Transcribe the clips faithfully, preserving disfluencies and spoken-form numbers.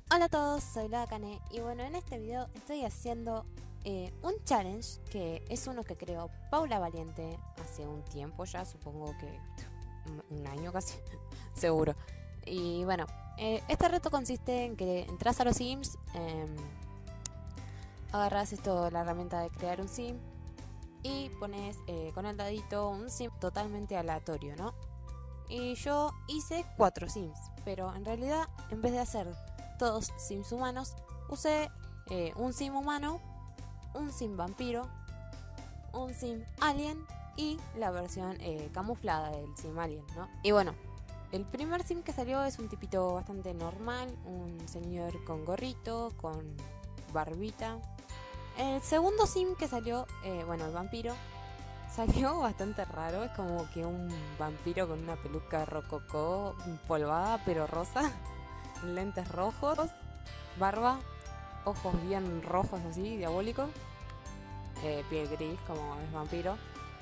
Hola a todos, soy Loa Kane y bueno, en este video estoy haciendo eh, un challenge que es uno que creó Paula Valiente hace un tiempo ya, supongo que un año casi, seguro. Y bueno, eh, este reto consiste en que entras a los Sims, eh, agarras esto, la herramienta de crear un Sim y pones eh, con el dadito un Sim totalmente aleatorio, ¿no? Y yo hice cuatro Sims, pero en realidad en vez de hacer todos Sims humanos, usé eh, un Sim humano, un Sim vampiro, un Sim alien y la versión eh, camuflada del Sim alien, ¿no? Y bueno, el primer Sim que salió es un tipito bastante normal, un señor con gorrito, con barbita. El segundo Sim que salió, eh, bueno, el vampiro, salió bastante raro, es como que un vampiro con una peluca rococó, polvada pero rosa, lentes rojos, barba, ojos bien rojos así, diabólicos, eh, piel gris como es vampiro.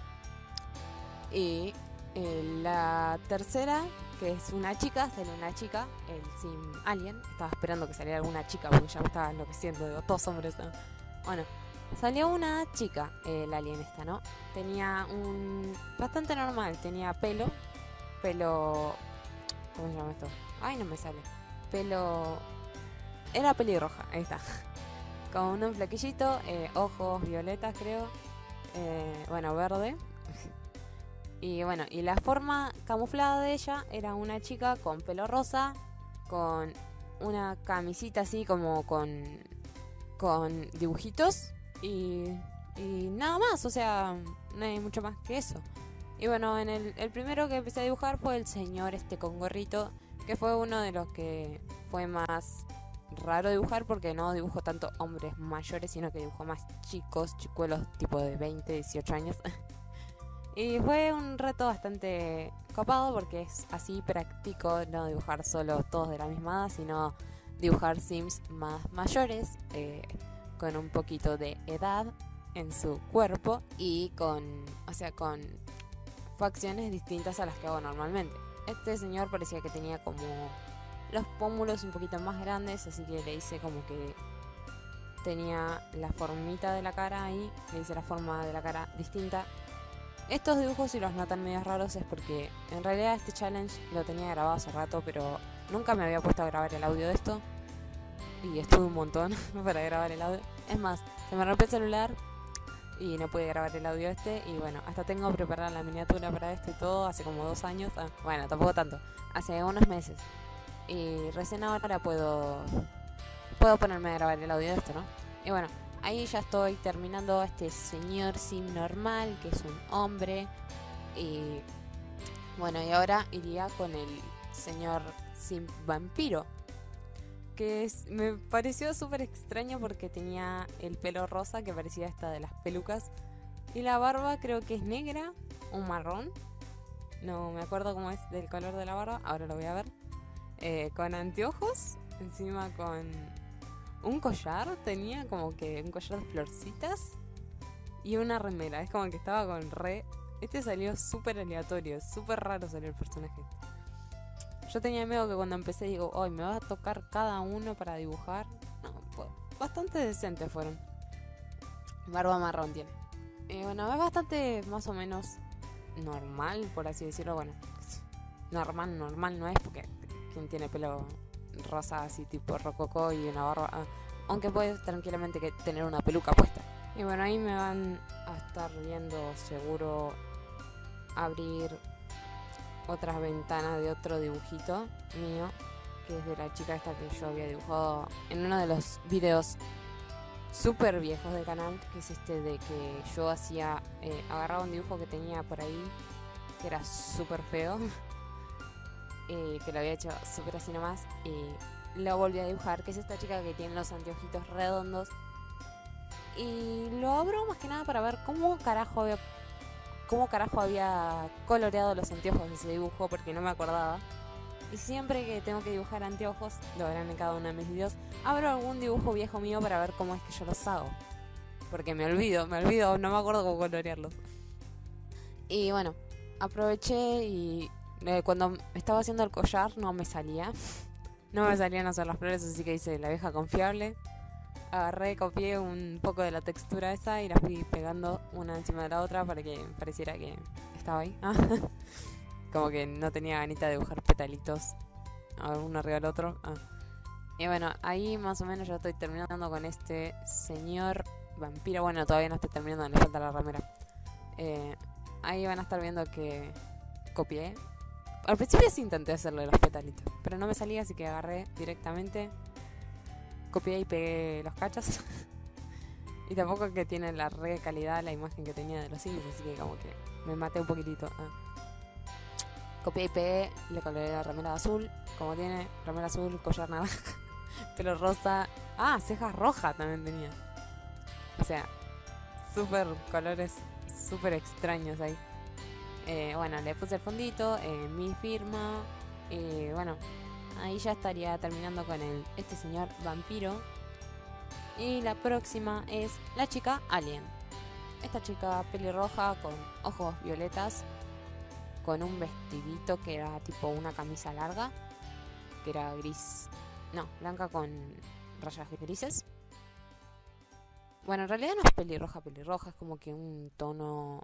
Y eh, la tercera, que es una chica, salió una chica, el Sim Alien. Estaba esperando que saliera alguna chica porque ya me estaba enloqueciendo, digo, todos hombres, ¿no? Bueno, salió una chica, eh, el alien esta, ¿no? Tenía un... bastante normal, tenía pelo, pelo... ¿cómo se llama esto? Ay, no me sale. Pelo... era pelirroja, ahí está. Con un flequillito, eh, ojos violetas creo, eh, bueno, verde. Y bueno, y la forma camuflada de ella era una chica con pelo rosa, con una camisita así como con, con dibujitos y, y nada más, o sea, no hay mucho más que eso. Y bueno, en el, el primero que empecé a dibujar fue el señor este con gorrito, que fue uno de los que fue más raro dibujar porque no dibujo tanto hombres mayores, sino que dibujo más chicos, chicuelos tipo de veinte, dieciocho años. Y fue un reto bastante copado porque es así práctico no dibujar solo todos de la misma edad, sino dibujar Sims más mayores, eh, con un poquito de edad en su cuerpo y con, o sea, con facciones distintas a las que hago normalmente. Este señor parecía que tenía como los pómulos un poquito más grandes, así que le hice como que tenía la formita de la cara ahí, le hice la forma de la cara distinta. Estos dibujos, si los notan medio raros, es porque en realidad este challenge lo tenía grabado hace rato, pero nunca me había puesto a grabar el audio de esto. Y estuve un montón para grabar el audio. Es más, se me rompió el celular y no pude grabar el audio este. Y bueno, hasta tengo preparada la miniatura para esto y todo, hace como dos años. Ah, bueno, tampoco tanto, hace unos meses. Y recién ahora puedo, puedo ponerme a grabar el audio de esto, ¿no? Y bueno, ahí ya estoy terminando este señor Sim normal, que es un hombre. Y bueno, y ahora iría con el señor Sim vampiro, que es, me pareció súper extraño porque tenía el pelo rosa, que parecía esta de las pelucas, y la barba creo que es negra, un marrón. No me acuerdo cómo es del color de la barba, ahora lo voy a ver. Eh, con anteojos, encima con un collar, tenía como que un collar de florcitas y una remera. Es como que estaba con re... Este salió súper aleatorio, súper raro salió el personaje. Yo tenía miedo que cuando empecé digo, hoy me va a tocar cada uno para dibujar. No, pues, bastante decentes fueron. Barba marrón tiene. Y bueno, es bastante más o menos normal, por así decirlo. Bueno, normal, normal no es porque quien tiene pelo rosa así tipo rococó y una barba, ah, aunque puede tranquilamente que tener una peluca puesta. Y bueno, ahí me van a estar viendo seguro abrir otras ventanas de otro dibujito mío, que es de la chica esta que yo había dibujado en uno de los videos súper viejos del canal, que es este de que yo hacía, eh, agarraba un dibujo que tenía por ahí que era súper feo, eh, que lo había hecho súper así nomás, y lo volví a dibujar, que es esta chica que tiene los anteojitos redondos. Y lo abro más que nada para ver cómo carajo había, cómo carajo había coloreado los anteojos de ese dibujo, porque no me acordaba. Y siempre que tengo que dibujar anteojos, lo verán en cada uno de mis videos, abro algún dibujo viejo mío para ver cómo es que yo los hago. Porque me olvido, me olvido, no me acuerdo cómo colorearlos. Y bueno, aproveché y eh, cuando estaba haciendo el collar no me salía. no me salían a hacer las flores, así que hice la vieja confiable. Agarré, copié un poco de la textura esa y las fui pegando una encima de la otra para que pareciera que estaba ahí. Como que no tenía ganita de dibujar petalitos uno arriba del otro. Ah. Y bueno, ahí más o menos ya estoy terminando con este señor vampiro. Bueno, todavía no estoy terminando, le falta la ramera. Eh, ahí van a estar viendo que copié. Al principio sí intenté hacerle los petalitos, pero no me salía, así que agarré directamente, copié y pegué los cachos. Y tampoco que tiene la re calidad la imagen que tenía de los Sims, así que como que me maté un poquitito. Ah. Copié y pegué, le coloré la remera azul, como tiene, remera azul, collar naranja, pelo rosa. Ah, cejas rojas también tenía. O sea, súper colores, súper extraños ahí. Eh, bueno, le puse el fondito, eh, mi firma. Y bueno, ahí ya estaría terminando con el este señor vampiro. Y la próxima es la chica alien. Esta chica pelirroja con ojos violetas, con un vestidito que era tipo una camisa larga, que era gris, no, blanca con rayas grises. Bueno, en realidad no es pelirroja, pelirroja, es como que un tono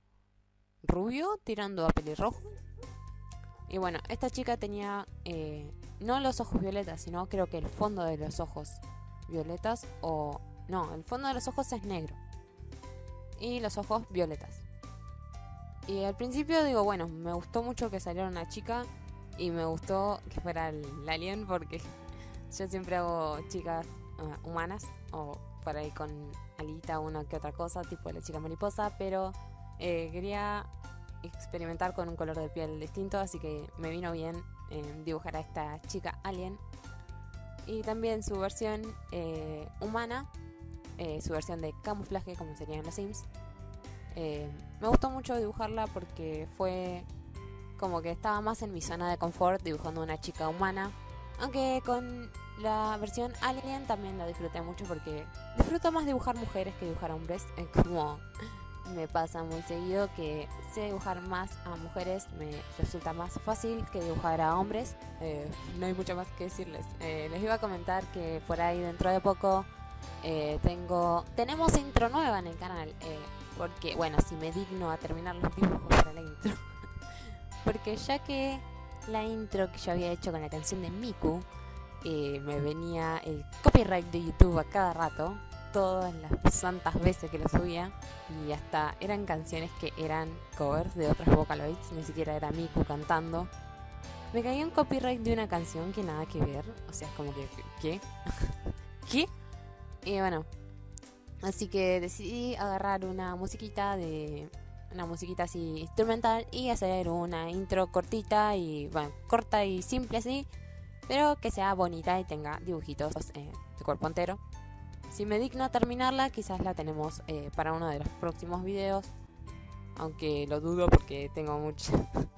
rubio tirando a pelirrojo. Y bueno, esta chica tenía eh, no los ojos violetas, sino creo que el fondo de los ojos violetas, o no, el fondo de los ojos es negro y los ojos violetas. Y al principio digo, bueno, me gustó mucho que saliera una chica y me gustó que fuera el alien, porque yo siempre hago chicas uh, humanas o por ahí con alita una que otra cosa, tipo la chica mariposa, pero eh, quería experimentar con un color de piel distinto, así que me vino bien eh, dibujar a esta chica alien. Y también su versión eh, humana, eh, su versión de camuflaje, como serían los Sims. Eh, me gustó mucho dibujarla porque fue como que estaba más en mi zona de confort dibujando una chica humana. Aunque con la versión alien también la disfruté mucho porque disfruto más dibujar mujeres que dibujar hombres. Es como me pasa muy seguido que sé dibujar más a mujeres, me resulta más fácil que dibujar a hombres. Eh, no hay mucho más que decirles. Eh, les iba a comentar que por ahí dentro de poco eh, tengo tenemos intro nueva en el canal. Eh, porque, bueno, si me digno a terminar los dibujos para la intro. Porque ya que la intro que yo había hecho con la canción de Miku, eh, me venía el copyright de YouTube a cada rato, todas las santas veces que lo subía, y hasta eran canciones que eran covers de otras Vocaloids, ni siquiera era Miku cantando. Me caía un copyright de una canción que nada que ver, o sea, es como que, ¿qué? ¿Qué? Y bueno, así que decidí agarrar una musiquita de una musiquita así instrumental y hacer una intro cortita y bueno, corta y simple así, pero que sea bonita y tenga dibujitos eh, de cuerpo entero. Si me digno a terminarla, quizás la tenemos eh, para uno de los próximos videos, aunque lo dudo porque tengo mucho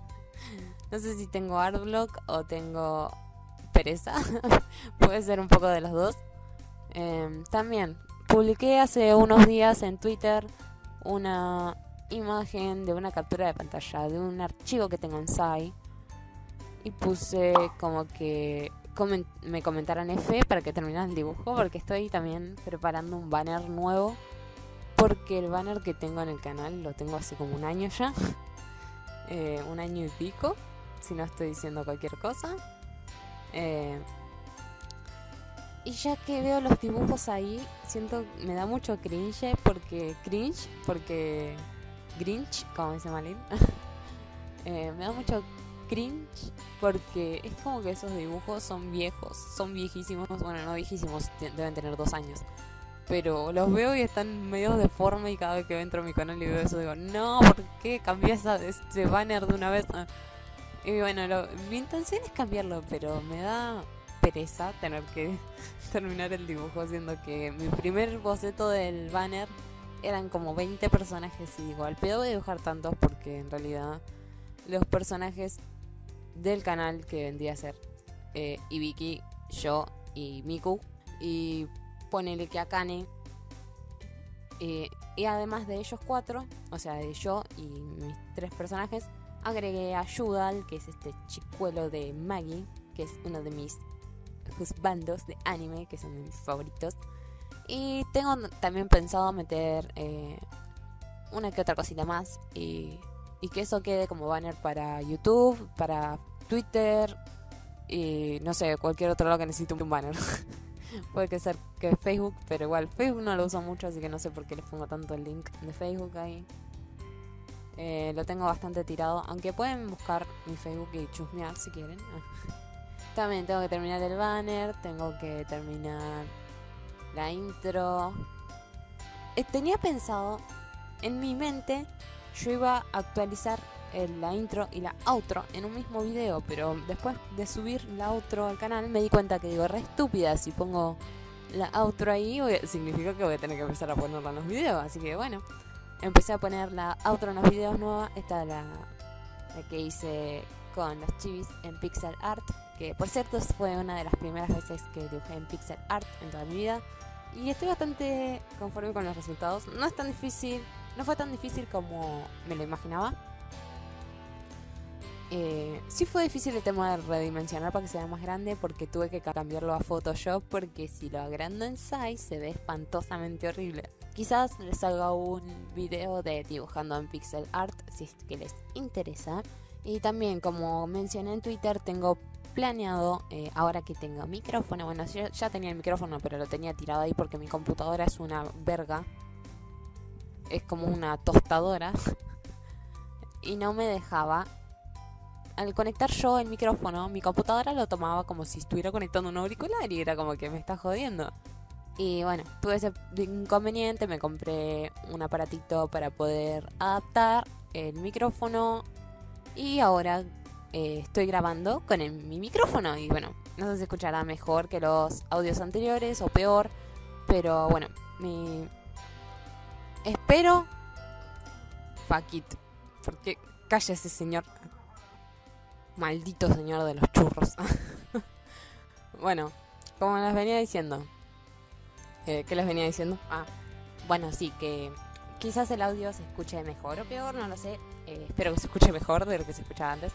no sé si tengo artblock o tengo pereza. Puede ser un poco de los dos. eh, también publiqué hace unos días en Twitter una imagen de una captura de pantalla de un archivo que tengo en Sai y puse como que coment- me comentaran F para que terminara el dibujo, porque estoy también preparando un banner nuevo, porque el banner que tengo en el canal lo tengo hace como un año ya. eh, un año y pico, si no estoy diciendo cualquier cosa. eh, Y ya que veo los dibujos ahí, siento, me da mucho cringe, porque cringe, porque Grinch, como dice Malin, eh, me da mucho cringe porque es como que esos dibujos son viejos, son viejísimos, bueno, no viejísimos, deben tener dos años, pero los veo y están medio deformes y cada vez que entro a mi canal y veo eso digo, no, ¿por qué cambié esa, este banner de una vez? Y bueno, lo, mi intención es cambiarlo, pero me da pereza tener que terminar el dibujo, siendo que mi primer boceto del banner eran como veinte personajes y digo, al pedo voy a dibujar tantos porque en realidad los personajes del canal que vendría a ser eh, Ibiki, yo y Miku, y ponele que Akane, eh, y además de ellos cuatro, o sea, de yo y mis tres personajes, agregué a Yudal, que es este chicuelo de Maggie, que es uno de mis Husbandos de anime, que son de mis favoritos. Y tengo también pensado meter eh, una que otra cosita más y, y que eso quede como banner para YouTube, para Twitter y no sé, cualquier otro lado que necesite un banner. Puede ser que Facebook, pero igual Facebook no lo uso mucho, así que no sé por qué les pongo tanto el link de Facebook ahí. Eh, lo tengo bastante tirado, aunque pueden buscar mi Facebook y chusmear si quieren. También tengo que terminar el banner, tengo que terminar la intro. Eh, tenía pensado, en mi mente, yo iba a actualizar el, la intro y la outro en un mismo video, pero después de subir la outro al canal me di cuenta que digo, re estúpida, si pongo la outro ahí voy, significa que voy a tener que empezar a ponerla en los videos, así que bueno, empecé a poner la outro en los videos nueva. Esta es la, la que hice con los chivis en pixel art, que por cierto fue una de las primeras veces que dibujé en pixel art en toda mi vida y estoy bastante conforme con los resultados. No es tan difícil, no fue tan difícil como me lo imaginaba. Eh, sí fue difícil el tema de redimensionar para que sea más grande, porque tuve que cambiarlo a Photoshop, porque si lo agrando en size se ve espantosamente horrible. Quizás les haga un video de dibujando en pixel art si es que les interesa. Y también, como mencioné en Twitter, tengo planeado, eh, ahora que tengo micrófono, bueno, yo ya tenía el micrófono pero lo tenía tirado ahí porque mi computadora es una verga, es como una tostadora y no me dejaba. Al conectar yo el micrófono, mi computadora lo tomaba como si estuviera conectando un auricular y era como que me está jodiendo. Y bueno, tuve ese inconveniente, me compré un aparatito para poder adaptar el micrófono y ahora eh, estoy grabando con el, mi micrófono. Y bueno, no sé si escuchará mejor que los audios anteriores o peor, pero bueno, mi... espero... Fuck it, porque cállese, señor. Maldito señor de los churros. Bueno, como les venía diciendo. Eh, ¿Qué les venía diciendo? Ah, bueno, sí, que quizás el audio se escuche mejor o peor, no lo sé. Eh, espero que se escuche mejor de lo que se escuchaba antes.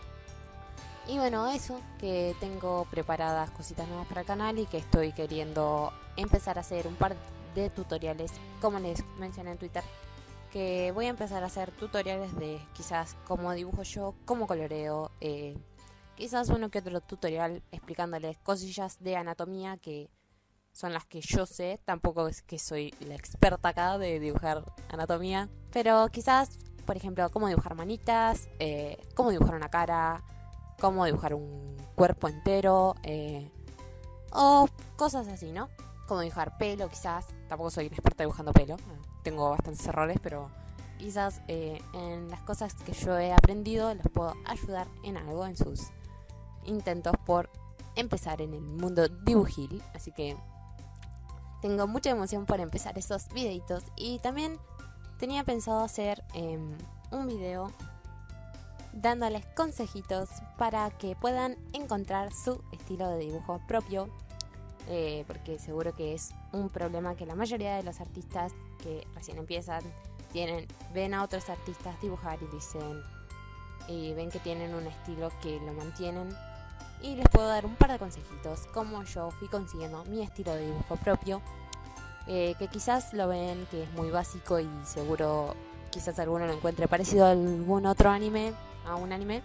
Y bueno, eso, que tengo preparadas cositas nuevas para el canal y que estoy queriendo empezar a hacer un par de tutoriales, como les mencioné en Twitter. Que voy a empezar a hacer tutoriales de quizás cómo dibujo yo, cómo coloreo, eh, quizás uno que otro tutorial explicándoles cosillas de anatomía que son las que yo sé. Tampoco es que soy la experta acá de dibujar anatomía, pero quizás, por ejemplo, cómo dibujar manitas, eh, cómo dibujar una cara, cómo dibujar un cuerpo entero, eh, o cosas así, ¿no? Cómo dibujar pelo, quizás. Tampoco soy una experta dibujando pelo. Tengo bastantes errores, pero quizás eh, en las cosas que yo he aprendido los puedo ayudar en algo en sus intentos por empezar en el mundo dibujil. Así que tengo mucha emoción por empezar esos videitos. Y también tenía pensado hacer eh, un video dándoles consejitos para que puedan encontrar su estilo de dibujo propio. Eh, porque seguro que es un problema que la mayoría de los artistas que recién empiezan tienen, ven a otros artistas dibujar y dicen, y ven que tienen un estilo que lo mantienen. Y les puedo dar un par de consejitos como yo fui consiguiendo mi estilo de dibujo propio, eh, que quizás lo ven que es muy básico y seguro quizás alguno lo encuentre parecido a algún otro anime, a un anime.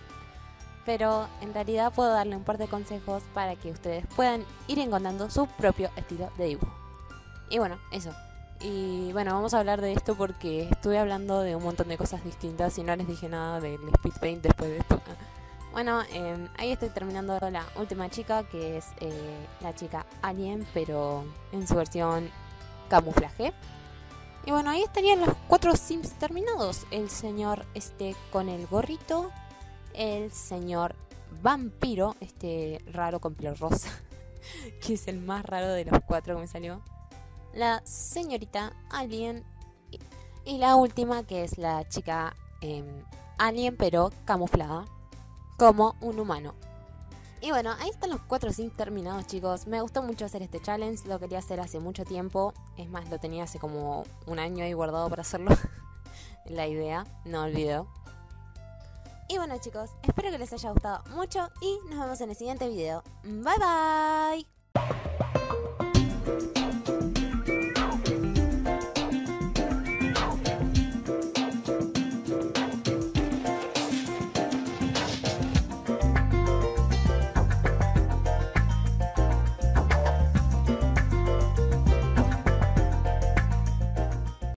Pero en realidad puedo darle un par de consejos para que ustedes puedan ir encontrando su propio estilo de dibujo. Y bueno, eso. Y bueno, vamos a hablar de esto porque estuve hablando de un montón de cosas distintas y no les dije nada del speed paint después de esto. Bueno, eh, ahí estoy terminando la última chica, que es eh, la chica Alien, pero en su versión camuflaje. Y bueno, ahí estarían los cuatro sims terminados. El señor este con el gorrito, el señor vampiro, este raro con pelo rosa, que es el más raro de los cuatro que me salió, la señorita alien y, y la última, que es la chica eh, alien pero camuflada como un humano. Y bueno, ahí están los cuatro sims terminados, chicos. Me gustó mucho hacer este challenge, lo quería hacer hace mucho tiempo. Es más, lo tenía hace como un año ahí guardado para hacerlo. La idea, no el video. Y bueno chicos, espero que les haya gustado mucho y nos vemos en el siguiente video. Bye bye.